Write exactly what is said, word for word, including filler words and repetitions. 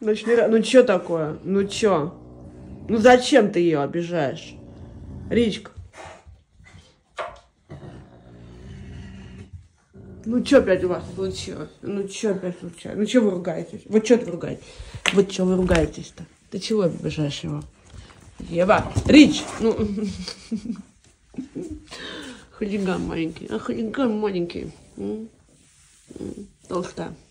Ночный... Ну чё такое? Ну чё? Ну зачем ты ее обижаешь? Ричка. Ну чё опять у вас случилось? Ну чё опять случилось? Ну чё вы ругаетесь? Вот чё вы ругаетесь? Вот чё вы ругаетесь-то? Ты чего обижаешь его? Ева, Рич, ну... Хулиган маленький, а хулиган маленький. Толстая.